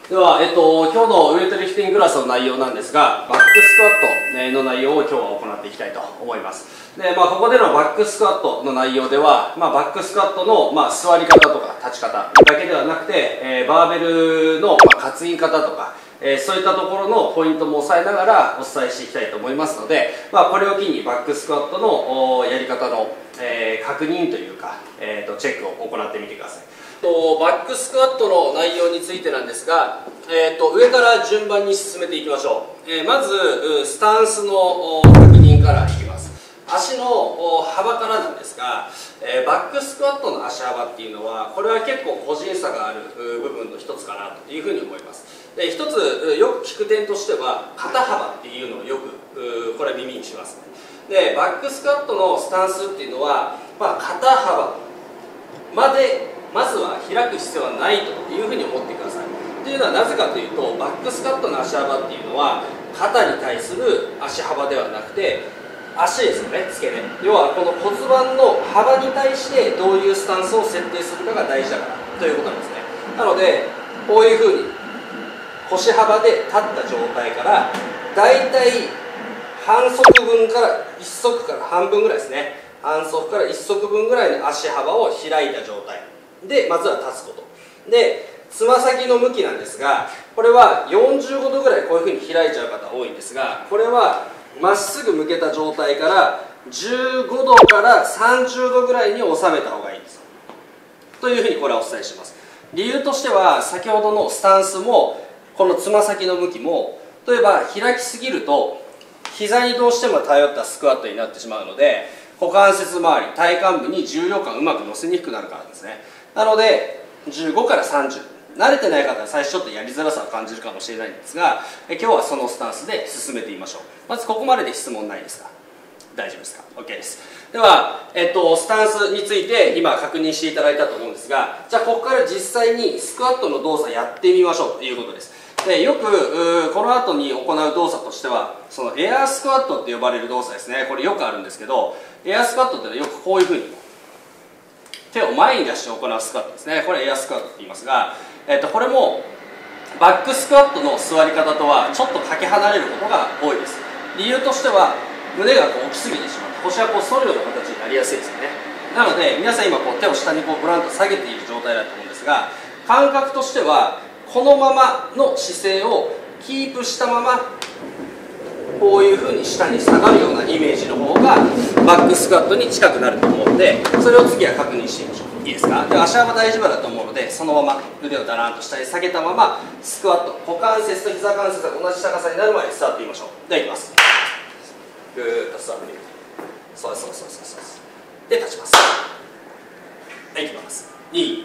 では、今日のウエイトリフティングクラスの内容なんですが、バックスクワットの内容を今日は行っていきたいと思います。で、ここでのバックスクワットの内容では、バックスクワットの、座り方とか立ち方だけではなくて、バーベルの、担ぎ方とか、そういったところのポイントも押さえながらお伝えしていきたいと思いますので、これを機にバックスクワットのやり方の、確認というか、チェックを行ってみてください。バックスクワットの内容についてなんですが、上から順番に進めていきましょう。まずスタンスの確認からいきます。足の幅からなんですが、バックスクワットの足幅っていうのはこれは結構個人差がある部分の一つかなというふうに思います。で、一つよく聞く点としては肩幅っていうのをよくこれ耳にします。で、バックスクワットのスタンスっていうのは、肩幅までまずは開く必要はないというふうに思ってください。というのはなぜかというと、バックスクワットの足幅っていうのは肩に対する足幅ではなくて足ですよね、付け根。要はこの骨盤の幅に対してどういうスタンスを設定するかが大事だからということなんですね。なのでこういうふうに腰幅で立った状態からだいたい反足分から1足から半分ぐらいですね、反足から1足分ぐらいの足幅を開いた状態でまずは立つことで、つま先の向きなんですが、これは45度ぐらいこういうふうに開いちゃう方多いんですが、これはまっすぐ向けた状態から15度から30度ぐらいに収めた方がいいですというふうにこれはお伝えします。理由としては、先ほどのスタンスもこのつま先の向きも、例えば開きすぎると膝にどうしても頼ったスクワットになってしまうので、股関節周り、体幹部に重量感をうまく乗せにくくなるからですね。なので15から30、慣れてない方は最初ちょっとやりづらさを感じるかもしれないんですが、今日はそのスタンスで進めてみましょう。まずここまでで質問ないですか？大丈夫ですか？ OK です。では、スタンスについて今確認していただいたと思うんですが、じゃあここから実際にスクワットの動作やってみましょうということです。で、よくこの後に行う動作としては、そのエアースクワットって呼ばれる動作ですね。これよくあるんですけど、エアースクワットってのはよくこういうふうに手を前に出して行うスクワットですね。これエアースクワットって言いますが、これもバックスクワットの座り方とはちょっとかけ離れることが多いです。理由としては、胸がこう大きすぎてしまって、腰がこう反るような形になりやすいですよね。なので皆さん今こう手を下にこうブランと下げている状態だと思うんですが、感覚としてはこのままの姿勢をキープしたままこういうふうに下に下がるようなイメージの方がバックスクワットに近くなると思うので、それを次は確認してみましょう。いいですか？で、足幅大丈夫だと思うので、そのまま腕をだらんと下に下げたままスクワット、股関節と膝関節が同じ高さになるまで座ってみましょう。では、いきます。ぐーっと座ってみる。そうです、そうです、そうです、そうです。で、立ちます。はい、いきます。2、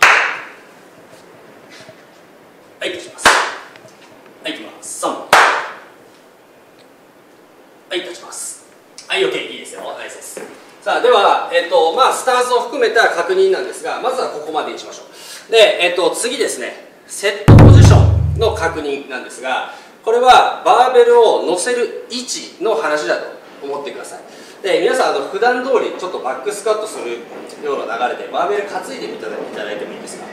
はい、立ちます。はい、いきます。3、はい、立ちます。はい、OK、いいですよ。ナイスです。さあ、では、スタンスを含めた確認なんですが、まずはここまでにしましょう。で、次ですね、セットポジションの確認なんですが、これはバーベルを乗せる位置の話だと思ってください。で、皆さん普段通りちょっとバックスクワットするような流れでバーベル担いでみていただいてもいいですか？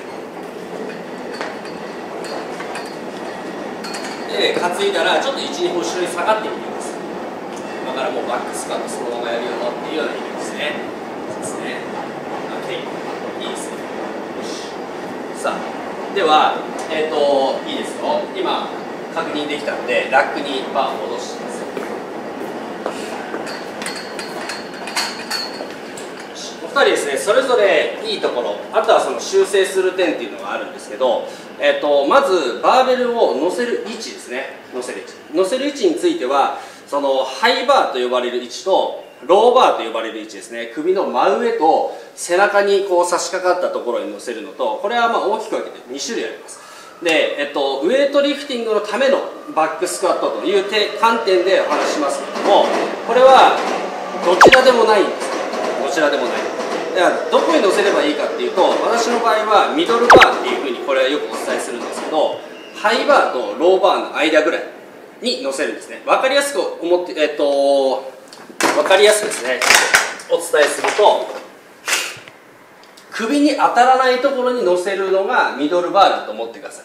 で、担いだらちょっと 1,2 歩後ろに下がってみてください。だからもうバックスクワットそのままやるよっていうようなイメージですね。そうですね。OK。いいですね。よし。さあ、では、いいですよ。今、確認できたので、ラックにバーを戻してください。お二人ですね、それぞれいいところ、あとはその修正する点っていうのがあるんですけど、まずバーベルを乗せる位置ですね。乗せる位置については、そのハイバーと呼ばれる位置とローバーと呼ばれる位置ですね。首の真上と背中にこう差し掛かったところに乗せるのと、これは大きく分けて2種類あります。で、ウエイトリフティングのためのバックスクワットという観点でお話ししますけれども、これはどちらでもないんです。どちらでもない。だからどこに乗せればいいかっていうと、私の場合はミドルバーっていうふうにこれはよくお伝えするんですけど、ハイバーとローバーの間ぐらいに乗せるんですね。分かりやすく思って、分かりやすくですね、お伝えすると、首に当たらないところに乗せるのがミドルバーだと思ってください。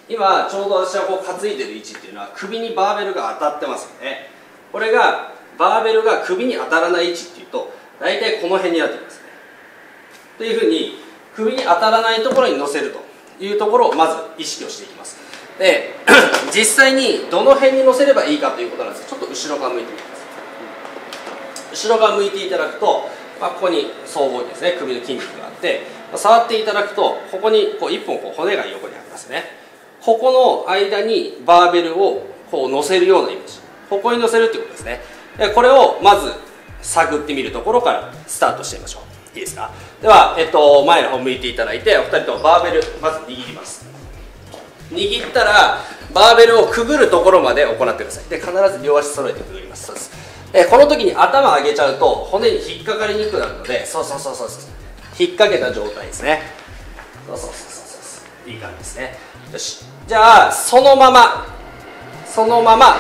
今ちょうど私はこう担いでる位置っていうのは首にバーベルが当たってますよね。これがバーベルが首に当たらない位置っていうと大体この辺になってきますね。というふうに首に当たらないところに乗せるというところをまず意識をしていきます。で実際にどの辺に乗せればいいかということなんですが、ちょっと後ろ側向いてみてください。後ろ側向いていただくと、ここに僧帽筋ですね、首の筋肉があって、触っていただくとここにこう1本こう骨が横にありますね。ここの間にバーベルをこう乗せるようなイメージ、ここに乗せるっていうことですね。でこれをまず探ってみるところからスタートしてみましょう。いいですか。では、前の方向いていただいて、お二人ともバーベルまず握ります。握ったらバーベルをくぐるところまで行ってください。で必ず両足揃えてくぐります。そうです。この時に頭上げちゃうと骨に引っかかりにくくなるので、そう引っ掛けた状態ですね。そういい感じですね。よし、じゃあそのまま立ち上がります。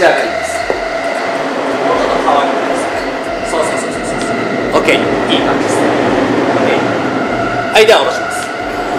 もうちょっと変わります。OK、 いい感じですね。 OK、 はい、では下ろします。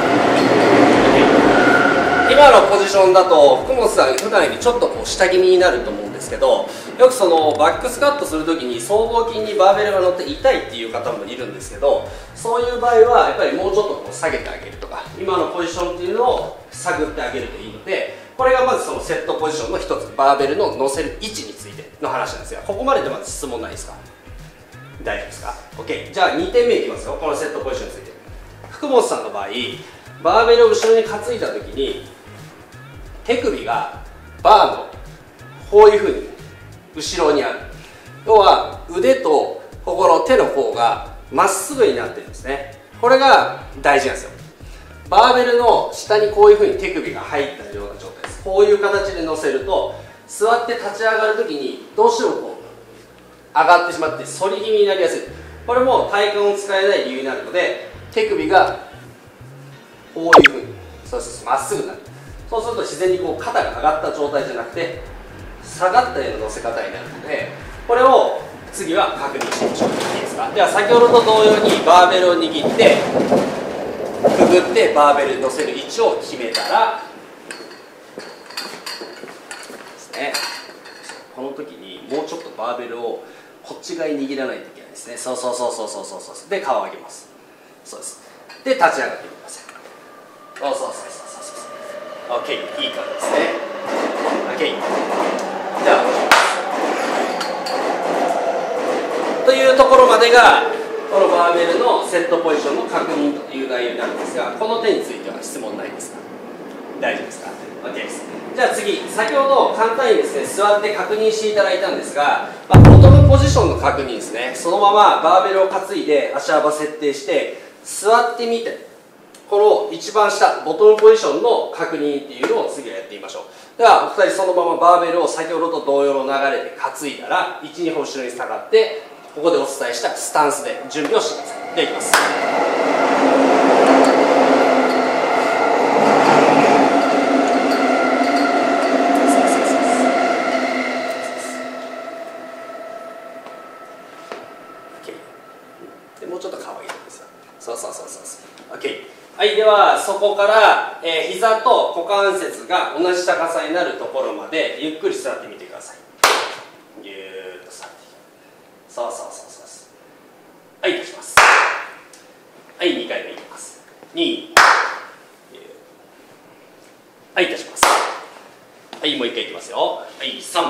OK、 今のポジションだと福本さん普段よりちょっとこう下気味になると思うんですけど、よくそのバックスカットするときに僧帽筋にバーベルが乗って痛いっていう方もいるんですけど、そういう場合はやっぱりもうちょっとこう下げてあげるとか、今のポジションっていうのを探ってあげるといいので、これがまずそのセットポジションの一つ、バーベルの乗せる位置についての話なんですが、ここまででまず質問ないですか？大丈夫ですか？ OK、 じゃあ2点目いきますよ。このセットポジションについて、福本さんの場合バーベルを後ろに担いだ時に手首がバーのこういうふうに後ろにある、要は腕とここの手の方がまっすぐになってるんですね。これが大事なんですよ。バーベルの下にこういうふうに手首が入ったような状態です。こういう形で乗せると座って立ち上がる時にどうしてもこう上がってしまって反り気味になりやすい。これも体幹を使えない理由になるので、手首がこういうふうにまっすぐになる。そうすると自然にこう肩が上がった状態じゃなくて下がったような乗せ方になるので、これを次は確認してみましょう。いいですか。では先ほどと同様にバーベルを握ってくぐってバーベルに乗せる位置を決めたらですね、この時にもうちょっとバーベルをこっち側に握らないといけないですね。そうで顔を上げます。そうです。で立ち上がってみてください。OK、 いい感じですね。 OK、 じゃあというところまでがこのバーベルのセットポジションの確認という内容になるんですが、この点については質問ないですか？大丈夫ですか？ OK です。じゃあ次、先ほど簡単にですね座って確認していただいたんですが、ボトムポジションの確認ですね。そのままバーベルを担いで足幅設定して座ってみて、この一番下ボトムポジションの確認っていうのを次はやってみましょう。ではお二人そのままバーベルを先ほどと同様の流れで担いだら 1,2 歩後ろに下がって、ここでお伝えしたスタンスで準備をしてください。ではいきます。でもうちょっと可愛いですよ。OK。はい、ではそこから、膝と股関節が同じ高さになるところまでゆっくり座ってみてください。ぎゅーっと座ってはい、いたします。はい、2回目いきます。2、はい、いたします。はい、もう1回いきますよ。はい、3、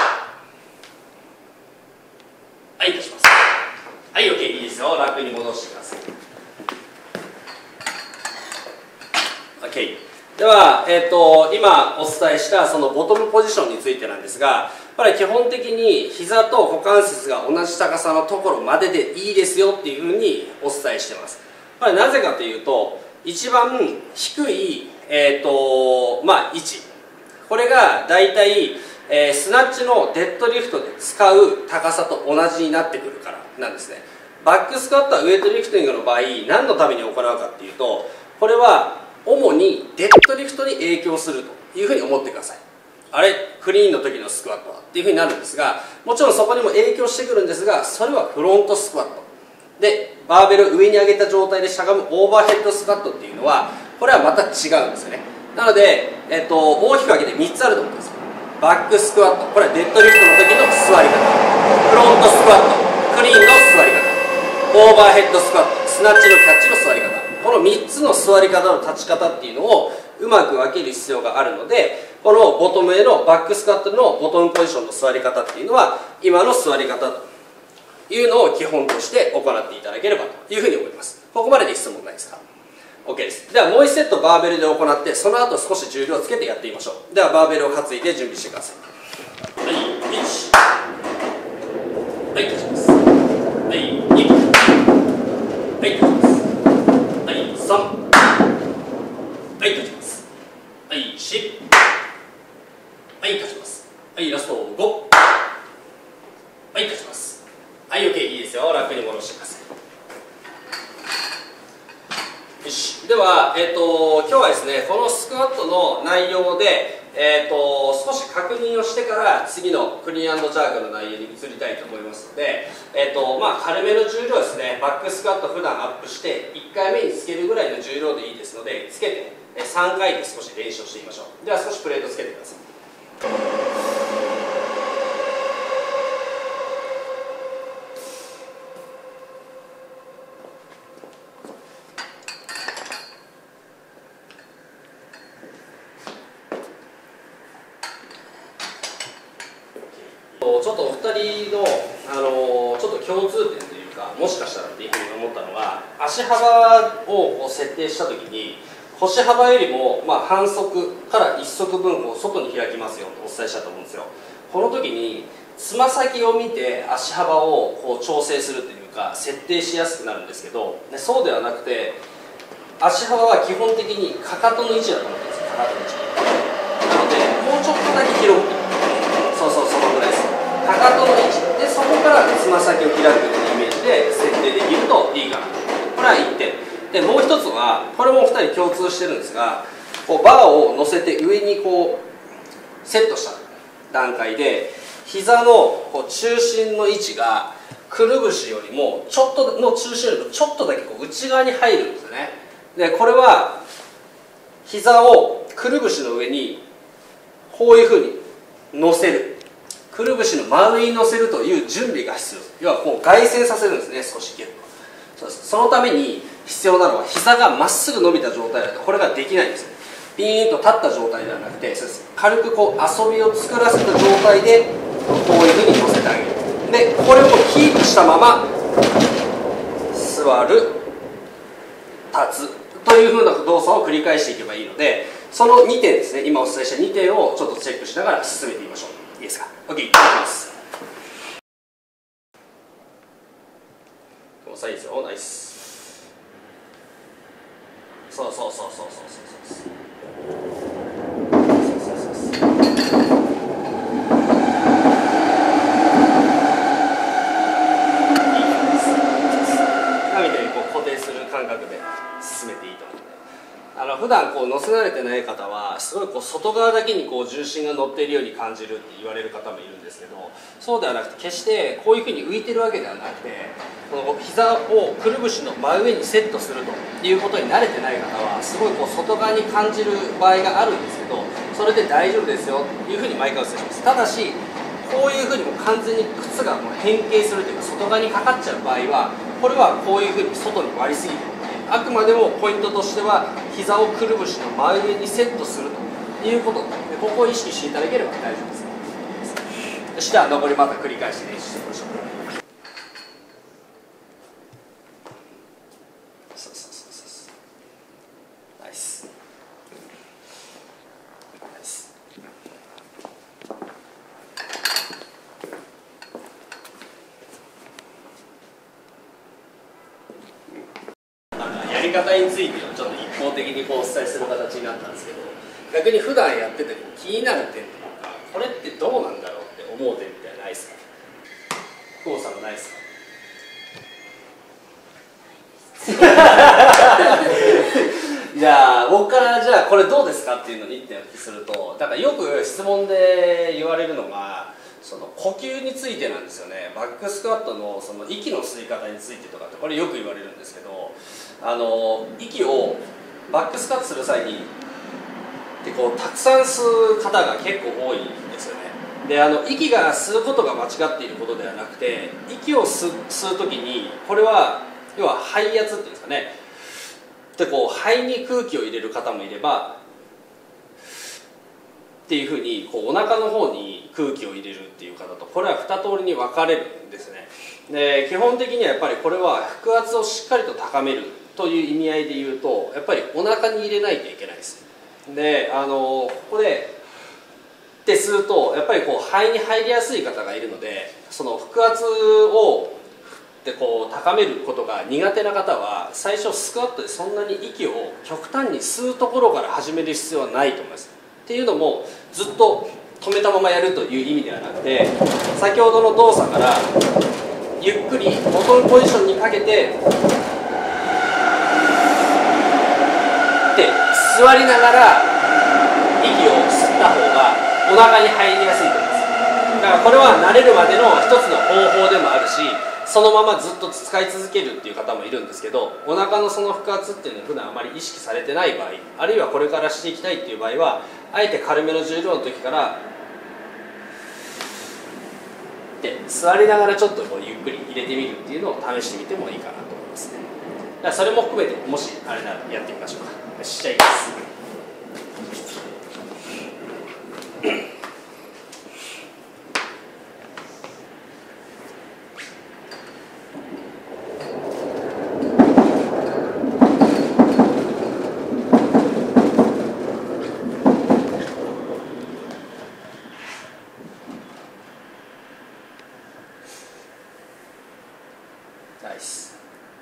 はい、いたします。はい、OK、いいですよ。楽に戻してください。OK。では、今お伝えしたそのボトムポジションについてなんですが、これ基本的に膝と股関節が同じ高さのところまででいいですよっていうふうにお伝えしてます。これなぜかというと、一番低い、位置、これがだいたいスナッチのデッドリフトで使う高さと同じになってくるからなんですね。バックスクワットはウエイトリフティングの場合何のために行うかっていうと、これは主にデッドリフトに影響するというふうに思ってください。あれクリーンの時のスクワットはっていうふうになるんですが、もちろんそこにも影響してくるんですが、それはフロントスクワットで、バーベルを上に上げた状態でしゃがむオーバーヘッドスクワットっていうのはこれはまた違うんですよね。 なので、大きく分けて3つあると思うんですよ。バックスクワット、これはデッドリフトの時の座り方、フロントスクワット、クリーンの座り方、オーバーヘッドスクワット、スナッチのキャッチの座り方、この3つの座り方の立ち方っていうのをうまく分ける必要があるので、このボトムへのバックスクワットのボトムポジションの座り方っていうのは今の座り方というのを基本として行っていただければというふうに思います。ここまでで質問ないですか？ OK です。ではもう1セットバーベルで行って、その後少し重量をつけてやってみましょう。ではバーベルを担いで準備してください。はい、1、はい、立ちます。はい、2、はい、立ちます。はい、3、はい、立ちます。はい、4、はい、立ちます。はい、ラスト5、はい、立ちます。はい、OK、いいですよ。楽に戻してください。よし。では、今日はですね、このスクワットの内容で、少し確認をしてから次のクリーン&ジャークの内容に移りたいと思いますので、軽めの重量ですね。バックスクワット普段アップして1回目につけるぐらいの重量でいいですので、つけて3回で少し練習をしてみましょう。では少しプレートつけてください。ちょっとお二人の、ちょっと共通点というか、もしかしたらっていうふうに思ったのが、足幅をこう設定したときに腰幅よりも、反則から1足分こう外に開きますよとお伝えしたと思うんですよ。この時につま先を見て足幅をこう調整するというか設定しやすくなるんですけど、そうではなくて足幅は基本的にかかとの位置だと思ってます。かかとの位置なので、もうちょっとだけ広く、そのぐらいです。かかとの位置で、そこからつま先を開くようなイメージで設定できるといいかな。これは1点で、もう一つはこれも2人共通してるんですが、こうバーを乗せて上にこうセットした段階で膝のこう中心の位置がくるぶしよりもちょっとの中心よりもちょっとだけこう内側に入るんですよね。でこれは膝をくるぶしの上にこういうふうに乗せる、くるぶしの真上に乗せるという準備が必要です。要はこう外旋させるんですね、少しギュッと。そのために必要なのは膝がまっすぐ伸びた状態だとこれができないんです。ピーンと立った状態ではなくて、軽くこう遊びを作らせた状態でこういうふうに乗せてあげる。でこれをキープしたまま座る、立つというふうな動作を繰り返していけばいいので、その2点ですね、今お伝えした2点をちょっとチェックしながら進めてみましょう。いいですか？ OK、 いきます。いいですよ、ナイス。そう。みたいにこう固定する感覚で進めていいと思う。普段こう乗せ慣れてない方はすごいこう外側だけにこう重心が乗っているように感じるって言われる方もいるんですけど、そうではなくて決してこういうふうに浮いてるわけではなくて、この膝をくるぶしの真上にセットするということに慣れてない方はすごいこう外側に感じる場合があるんですけど、それで大丈夫ですよというふうに毎回お伝えします。ただしこういうふうにもう完全に靴がもう変形するというか外側にかかっちゃう場合は、これはこういうふうに外に割りすぎてるので、あくまでもポイントとしては膝をくるぶしの真上にセットするということで、ここを意識していただければ大丈夫です。そしては残りまた繰り返し練習していきましょう。ナイス。やり方についてはちょっと一方的にこうお伝えする形になったんですけど、逆に普段やってて気になる点というか、これってどうなんだろうって思う点みたいなないですか？久保さんもないですか？じゃあ僕からじゃあこれどうですかっていうのに1点お聞きすると、だからよく質問で言われるのがその呼吸についてなんですよね。バックスクワットのその息の吸い方についてとかってこれよく言われるんですけど、息をバックスクワットする際にでこうたくさん吸う方が結構多いんですよね。で息が吸うことが間違っていることではなくて、息を吸う時にこれは要は肺圧っていうんですかね。でこう肺に空気を入れる方もいればっていうふうにこうお腹の方に空気を入れるっていう方と、これは2通りに分かれるんですね。で基本的にはやっぱりこれは腹圧をしっかりと高めるという意味合いで言うと、やっぱりお腹に入れないといけないです。でここでって吸うとやっぱりこう肺に入りやすい方がいるので、その腹圧をでこう高めることが苦手な方は最初スクワットでそんなに息を極端に吸うところから始める必要はないと思います。っていうのもずっと止めたままやるという意味ではなくて、先ほどの動作からゆっくり元のポジションにかけてで座りながら息を吸った方がお腹に入りやすいと思います。だからこれは慣れるまでの一つの方法でもあるし、そのままずっと使い続けるっていう方もいるんですけど、お腹のその腹圧っていうのは普段あまり意識されてない場合、あるいはこれからしていきたいっていう場合は、あえて軽めの重量の時からで座りながらちょっとこうゆっくり入れてみるっていうのを試してみてもいいかなと思いますね。だからそれも含めてもしあれならやってみましょうか。よし、じゃあいきます。ナイス。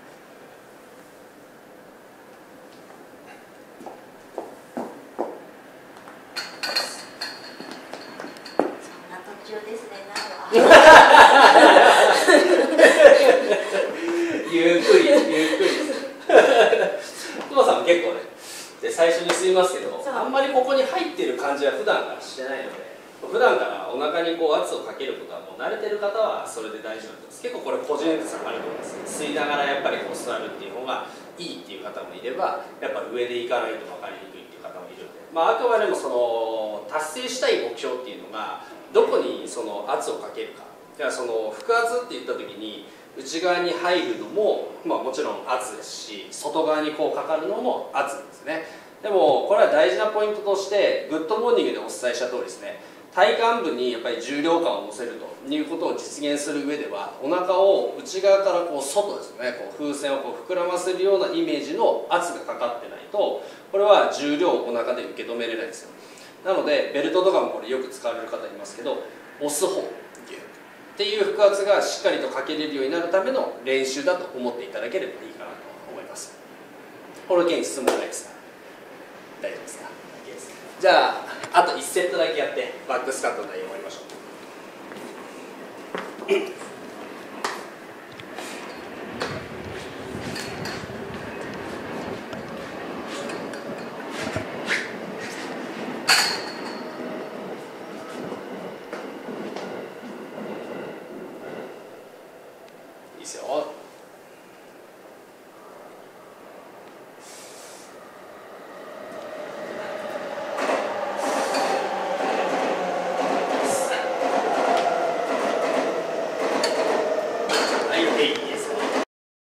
ゆっくりゆっくりトマさんも結構ねで最初に吸いますけど、あんまりここに入ってる感じは普段からしてないので、普段からお腹にこう圧をかけることはもう慣れてる方はそれで大丈夫です。結構これ個人差あると思います。吸いながらやっぱりこう座るっていう方がいいっていう方もいれば、やっぱ上で行かないと分かりにくいっていう方もいるので、あくまでもその達成したい目標っていうのがどこにその圧をかけるか。だからその腹圧って言った時に内側に入るのも、もちろん圧ですし、外側にこうかかるのも圧ですね。でもこれは大事なポイントとしてグッドモーニングでお伝えした通りですね、体幹部にやっぱり重量感を乗せるということを実現する上では、お腹を内側からこう外ですね、こう風船をこう膨らませるようなイメージの圧がかかってないと、これは重量をお腹で受け止めれないんですよ。なのでベルトとかもこれよく使われる方いますけど、押す方っていう腹圧がしっかりとかけれるようになるための練習だと思っていただければいいかなと思います。この件質問ないですか？大丈夫ですか？ OK です。じゃああと1セットだけやってバックスカットの内容終わりましょう。